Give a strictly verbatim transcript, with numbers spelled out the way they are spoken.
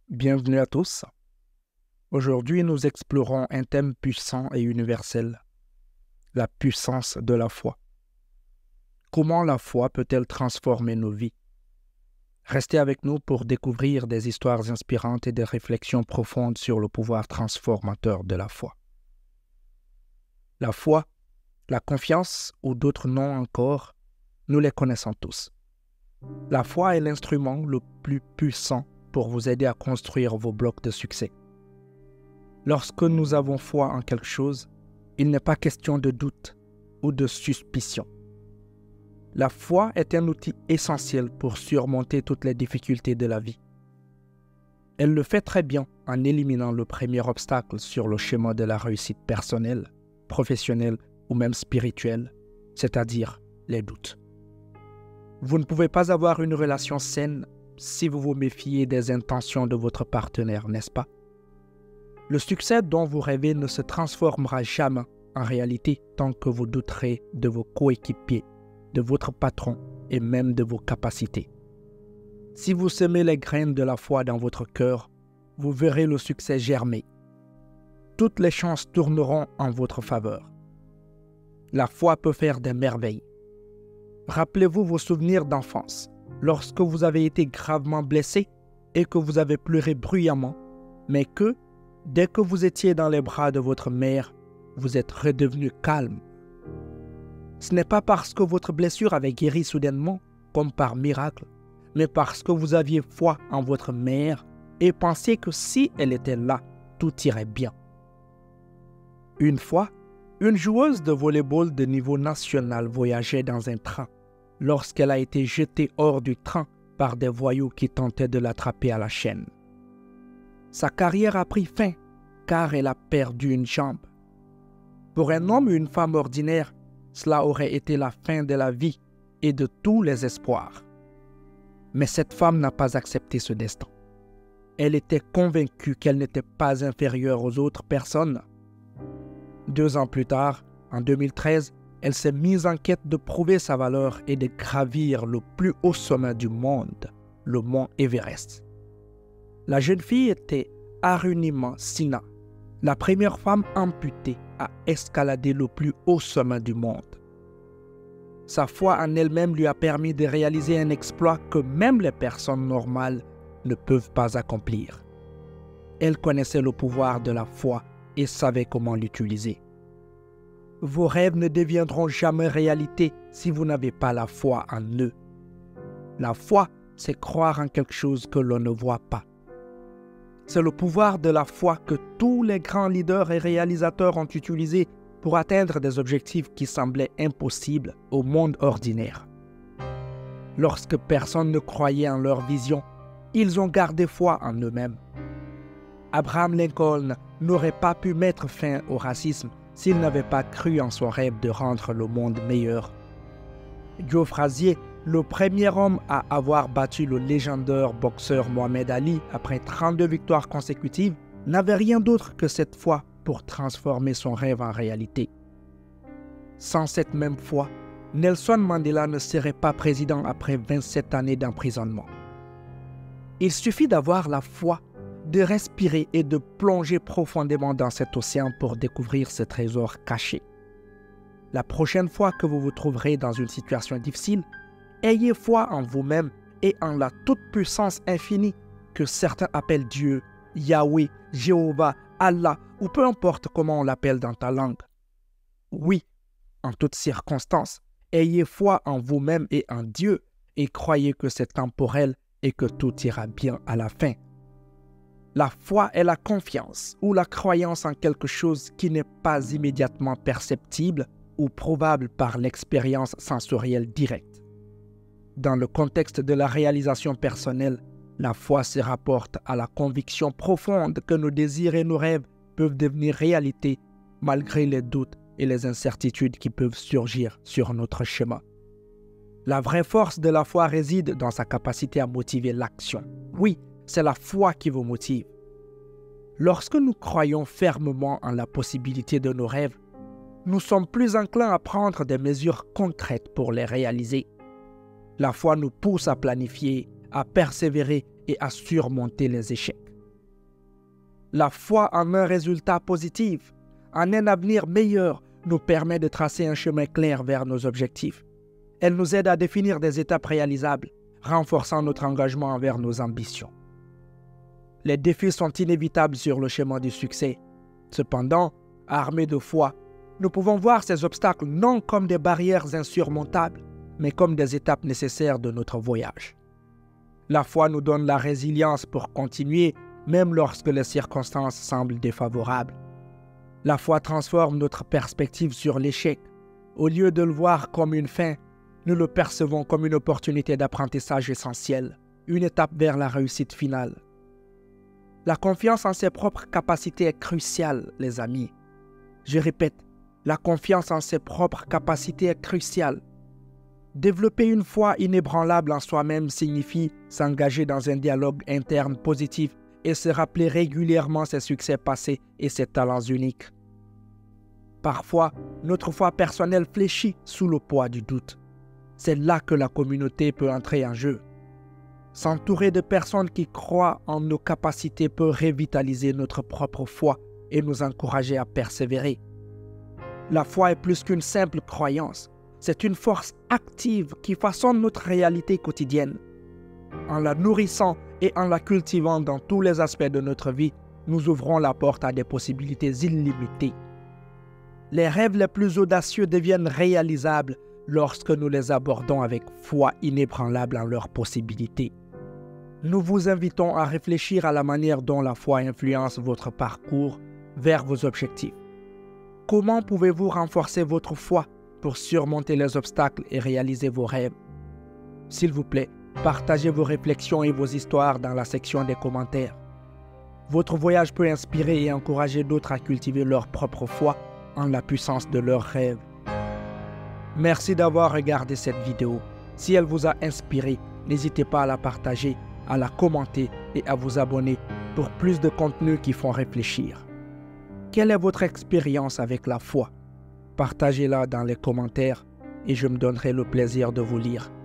Bienvenue à tous. Aujourd'hui, nous explorons un thème puissant et universel, la puissance de la foi. Comment la foi peut-elle transformer nos vies? Restez avec nous pour découvrir des histoires inspirantes et des réflexions profondes sur le pouvoir transformateur de la foi. La foi, la confiance ou d'autres noms encore, nous les connaissons tous. La foi est l'instrument le plus puissant pour vous aider à construire vos blocs de succès. Lorsque nous avons foi en quelque chose, il n'est pas question de doute ou de suspicion. La foi est un outil essentiel pour surmonter toutes les difficultés de la vie. Elle le fait très bien en éliminant le premier obstacle sur le chemin de la réussite personnelle, professionnelle ou même spirituelle, c'est-à-dire les doutes. Vous ne pouvez pas avoir une relation saine si vous vous méfiez des intentions de votre partenaire, n'est-ce pas? Le succès dont vous rêvez ne se transformera jamais en réalité tant que vous douterez de vos coéquipiers, de votre patron et même de vos capacités. Si vous semez les graines de la foi dans votre cœur, vous verrez le succès germer. Toutes les chances tourneront en votre faveur. La foi peut faire des merveilles. Rappelez-vous vos souvenirs d'enfance, lorsque vous avez été gravement blessé et que vous avez pleuré bruyamment, mais que, dès que vous étiez dans les bras de votre mère, vous êtes redevenu calme. Ce n'est pas parce que votre blessure avait guéri soudainement, comme par miracle, mais parce que vous aviez foi en votre mère et pensiez que si elle était là, tout irait bien. Une fois, une joueuse de volley-ball de niveau national voyageait dans un train lorsqu'elle a été jetée hors du train par des voyous qui tentaient de l'attraper à la chaîne. Sa carrière a pris fin car elle a perdu une jambe. Pour un homme ou une femme ordinaire, cela aurait été la fin de la vie et de tous les espoirs. Mais cette femme n'a pas accepté ce destin. Elle était convaincue qu'elle n'était pas inférieure aux autres personnes. Deux ans plus tard, en deux mille treize, elle s'est mise en quête de prouver sa valeur et de gravir le plus haut sommet du monde, le mont Everest. La jeune fille était Arunima Sinha, la première femme amputée à escalader le plus haut sommet du monde. Sa foi en elle-même lui a permis de réaliser un exploit que même les personnes normales ne peuvent pas accomplir. Elle connaissait le pouvoir de la foi et savait comment l'utiliser. Vos rêves ne deviendront jamais réalité si vous n'avez pas la foi en eux. La foi, c'est croire en quelque chose que l'on ne voit pas. C'est le pouvoir de la foi que tous les grands leaders et réalisateurs ont utilisé pour atteindre des objectifs qui semblaient impossibles au monde ordinaire. Lorsque personne ne croyait en leur vision, ils ont gardé foi en eux-mêmes. Abraham Lincoln n'aurait pas pu mettre fin au racisme s'il n'avait pas cru en son rêve de rendre le monde meilleur. Joe Frazier, le premier homme à avoir battu le légendaire boxeur Mohamed Ali après trente-deux victoires consécutives, n'avait rien d'autre que cette foi pour transformer son rêve en réalité. Sans cette même foi, Nelson Mandela ne serait pas président après vingt-sept années d'emprisonnement. Il suffit d'avoir la foi, de respirer et de plonger profondément dans cet océan pour découvrir ce trésor caché. La prochaine fois que vous vous trouverez dans une situation difficile, ayez foi en vous-même et en la toute-puissance infinie que certains appellent Dieu, Yahweh, Jéhovah, Allah ou peu importe comment on l'appelle dans ta langue. Oui, en toutes circonstances, ayez foi en vous-même et en Dieu et croyez que c'est temporel et que tout ira bien à la fin. La foi est la confiance ou la croyance en quelque chose qui n'est pas immédiatement perceptible ou probable par l'expérience sensorielle directe. Dans le contexte de la réalisation personnelle, la foi se rapporte à la conviction profonde que nos désirs et nos rêves peuvent devenir réalité malgré les doutes et les incertitudes qui peuvent surgir sur notre chemin. La vraie force de la foi réside dans sa capacité à motiver l'action. Oui, c'est la foi qui vous motive. Lorsque nous croyons fermement en la possibilité de nos rêves, nous sommes plus enclins à prendre des mesures concrètes pour les réaliser. La foi nous pousse à planifier, à persévérer et à surmonter les échecs. La foi en un résultat positif, en un avenir meilleur, nous permet de tracer un chemin clair vers nos objectifs. Elle nous aide à définir des étapes réalisables, renforçant notre engagement envers nos ambitions. Les défis sont inévitables sur le chemin du succès. Cependant, armés de foi, nous pouvons voir ces obstacles non comme des barrières insurmontables, mais comme des étapes nécessaires de notre voyage. La foi nous donne la résilience pour continuer, même lorsque les circonstances semblent défavorables. La foi transforme notre perspective sur l'échec. Au lieu de le voir comme une fin, nous le percevons comme une opportunité d'apprentissage essentielle, une étape vers la réussite finale. La confiance en ses propres capacités est cruciale, les amis. Je répète, la confiance en ses propres capacités est cruciale. Développer une foi inébranlable en soi-même signifie s'engager dans un dialogue interne positif et se rappeler régulièrement ses succès passés et ses talents uniques. Parfois, notre foi personnelle fléchit sous le poids du doute. C'est là que la communauté peut entrer en jeu. S'entourer de personnes qui croient en nos capacités peut revitaliser notre propre foi et nous encourager à persévérer. La foi est plus qu'une simple croyance. C'est une force active qui façonne notre réalité quotidienne. En la nourrissant et en la cultivant dans tous les aspects de notre vie, nous ouvrons la porte à des possibilités illimitées. Les rêves les plus audacieux deviennent réalisables lorsque nous les abordons avec foi inébranlable en leurs possibilités. Nous vous invitons à réfléchir à la manière dont la foi influence votre parcours vers vos objectifs. Comment pouvez-vous renforcer votre foi pour surmonter les obstacles et réaliser vos rêves? S'il vous plaît, partagez vos réflexions et vos histoires dans la section des commentaires. Votre voyage peut inspirer et encourager d'autres à cultiver leur propre foi en la puissance de leurs rêves. Merci d'avoir regardé cette vidéo. Si elle vous a inspiré, n'hésitez pas à la partager, à la commenter et à vous abonner pour plus de contenus qui font réfléchir. Quelle est votre expérience avec la foi? Partagez-la dans les commentaires et je me donnerai le plaisir de vous lire.